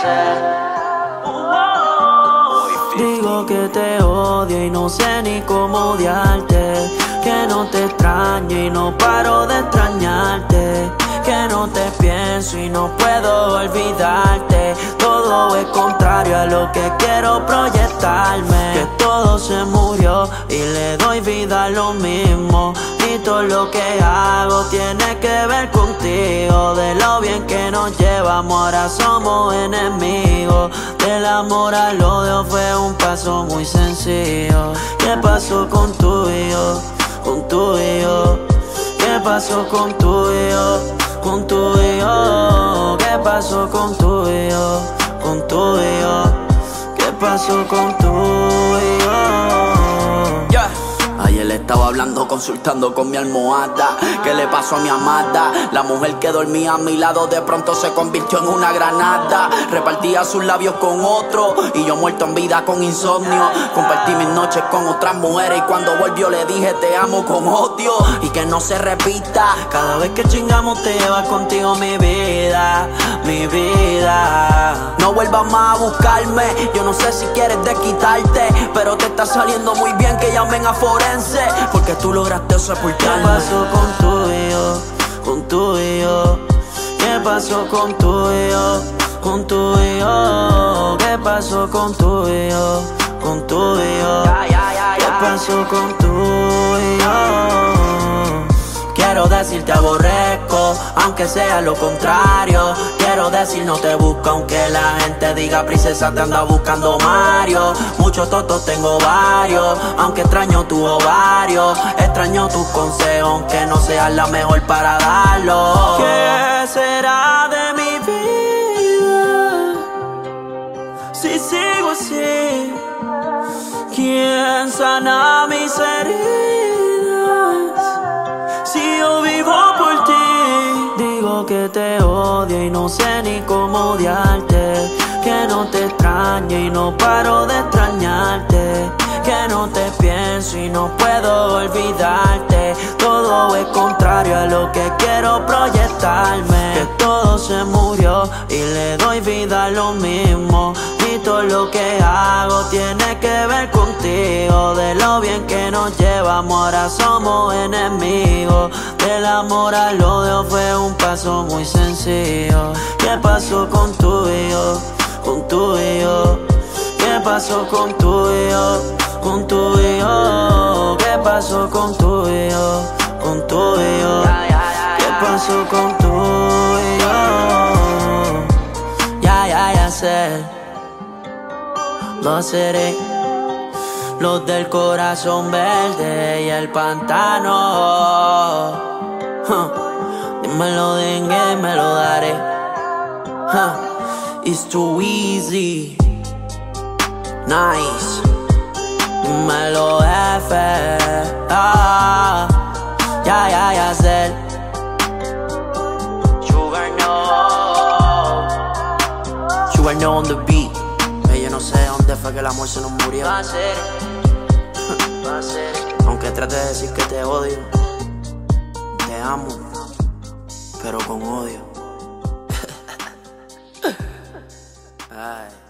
Digo que te odio y no sé ni cómo odiarte, que no te extraño y no paro de extrañarte, que no te pienso y no puedo olvidarte. Todo es contrario a lo que quiero proyectarme, que todo se murió y le doy vida a lo mismo. Y todo lo que hago tiene que ver contigo. De lo bien que nos llevamos ahora somos enemigos. Del amor al odio fue un paso muy sencillo. ¿Qué pasó con tu y yo? Con tu y yo. ¿Qué pasó con tu y yo? Con tu y yo. ¿Qué pasó con tu y yo? Con tu y yo. ¿Qué pasó con tu y yo? Yeah. Ayer estaba hablando, consultando con mi almohada. ¿Qué le pasó a mi amada? La mujer que dormía a mi lado de pronto se convirtió en una granada. Repartía sus labios con otro y yo muerto en vida con insomnio. Compartí mis noches con otras mujeres y cuando volvió le dije te amo con odio. Y que no se repita. Cada vez que chingamos te llevas contigo mi vida, mi vida. No vuelvas más a buscarme. Yo no sé si quieres desquitarte, pero te está saliendo muy bien que llamen a forense, porque tú lograste sepultarme. ¿Qué pasó con tu y yo? Con tu y yo. ¿Qué pasó con tu y yo? Con tu y yo. ¿Qué pasó con tu y yo? Con tu y yo. ¿Qué pasó con tu y yo? Quiero decirte aborrezco, aunque sea lo contrario. Quiero decir no te busco, aunque la gente diga princesa te anda buscando Mario. Muchos totos tengo varios, aunque extraño tu ovario. Extraño tus consejos, aunque no seas la mejor para darlo. ¿Qué será de mi vida si sigo así? ¿Quién sana mis heridas si yo vivo por ti? Digo que te odio y no sé ni cómo odiarte, que no te extraño y no paro de extrañarte, que no te pienso y no puedo olvidarte. Todo es contrario a lo que quiero proyectarme, que todo se murió y le doy vida a lo mismo. Y todo lo que hago tiene que ver contigo. De lo bien que nos llevamos ahora somos enemigos. Del amor al odio fue un paso muy sencillo. ¿Qué pasó con tu y yo? Con tu y yo. ¿Qué pasó con tu y yo? Con tu y yo. ¿Qué pasó con tu y yo? Con tu y yo. ¿Qué pasó con tu y yo? Ya sé. Lo seré. Los del corazón verde y el pantano. Dímelo dengue, me lo daré. It's too easy. Nice. Dímelo F. Ya sé. Sugar no on the beat. Yo no sé dónde fue que el amor se nos murió. Va a ser. Aunque trate de decir que te odio, te amo, pero con odio. Ay.